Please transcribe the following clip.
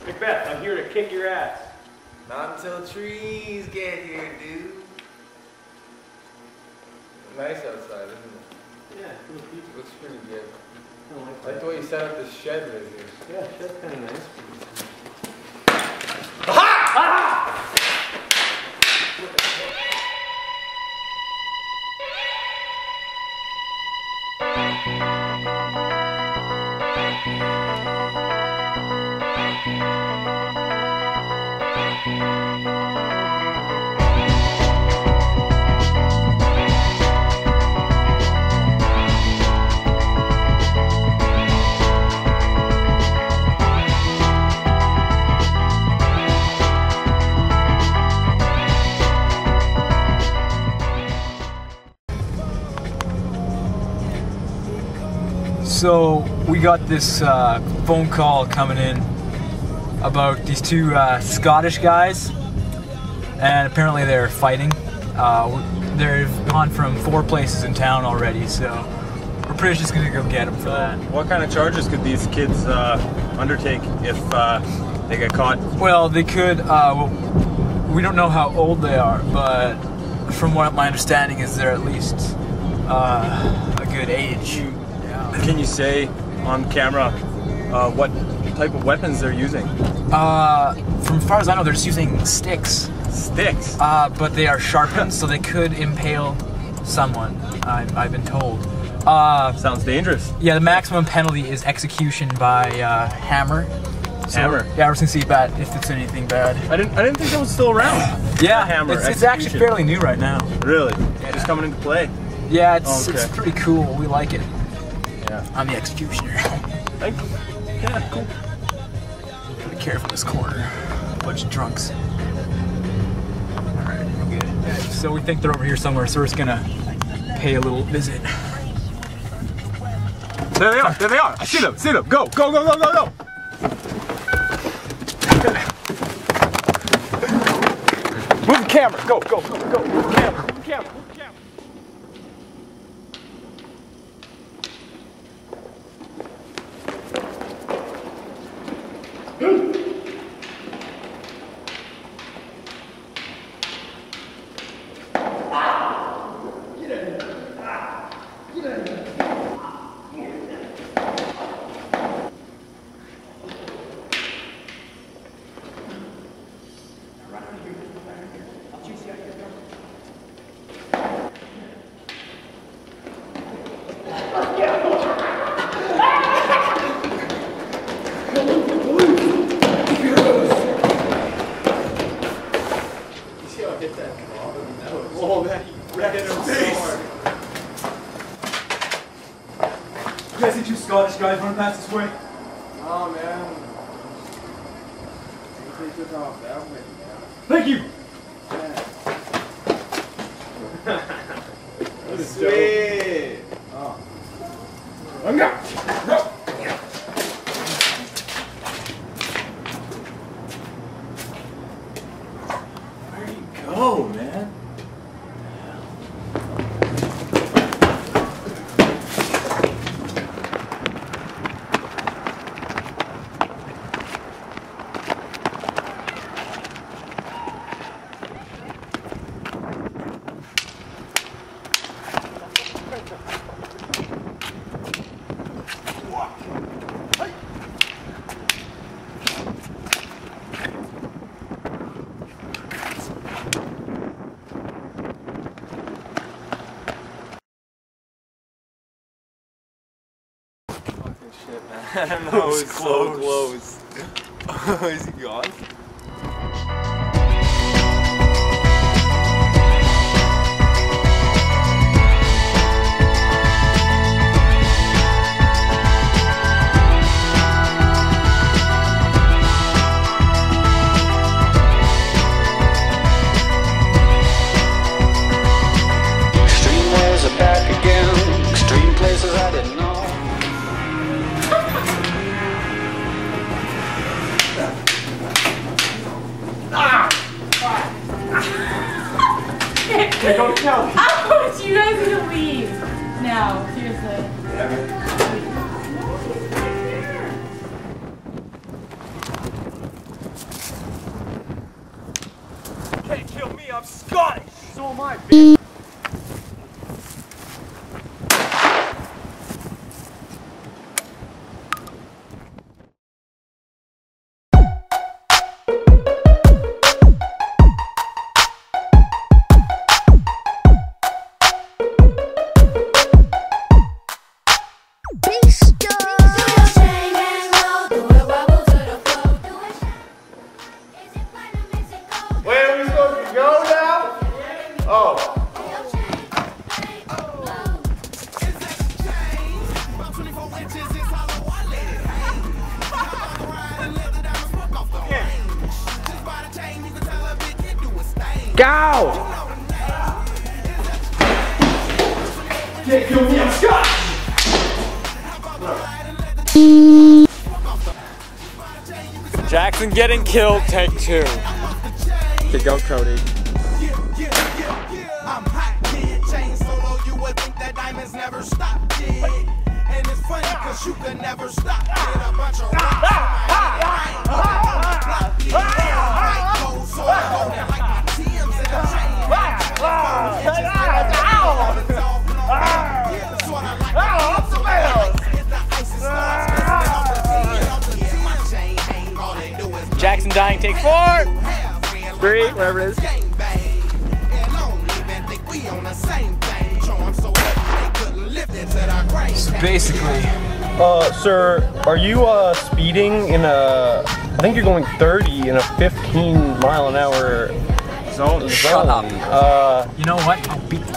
MacBeth, I'm here to kick your ass. Not until trees get here, dude. Nice outside, isn't it? Yeah, it's really peaceful. Looks pretty good. I don't like I like the way you set up this shed right here. Yeah, shed's kind of nice. Aha! Ah! So we got this phone call coming in about these two Scottish guys, and apparently they're fighting. They've gone from 4 places in town already, so we're pretty just gonna go get them for that. What kind of charges could these kids undertake if they get caught? Well, they could. We don't know how old they are, but from what my understanding is, they're at least a good age. Can you say on camera what type of weapons they're using? From as far as I know, they're just using sticks. Sticks? But they are sharpened, so they could impale someone, I've been told. Sounds dangerous. Yeah, the maximum penalty is execution by hammer. So, hammer? Yeah, we're just gonna see if it's anything bad. I didn't think that was still around. Yeah, hammer. It's actually fairly new right now. Really? Yeah. Just coming into play? Yeah, it's pretty cool. We like it. Yeah. I'm the executioner. Thank you. Yeah, cool. Be careful in this corner. Bunch of drunks. Alright, we're good. Yeah, so we think they're over here somewhere, so we're just gonna pay a little visit. There they are, there they are. I see them, Go, go, go, go, go, go. Move the camera. Go, go, go, go. Move the camera. Move the camera. Move the camera. Oh man, he wrecked him so hard. You guys see two Scottish guys running past this way? Oh man. They took off that way. Thank you! That was sweet. Oh. I'm not. Where do you go, man? Shit, man. I don't know. It was so close. Is he gone? Extreme ways are back again. Extreme places I didn't know. Hey, don't tell me. Ouch! You guys need to leave now. Seriously. Go! Jackson getting killed, take 2. Okay, go Cody. I'm hot, kid, chain solo, you would think that diamonds never stop, kid. And it's funny cause you could never stop, kid. A bunch of rocks on my head, I ain't block, kid. Cold, so I go there like my TM's in a chain. Jackson dying, take 4. 3, whatever it is. So basically, Sir, are you speeding in a? I think you're going 30 in a 15 mile an hour zone. shut up. You know what? I'll beat the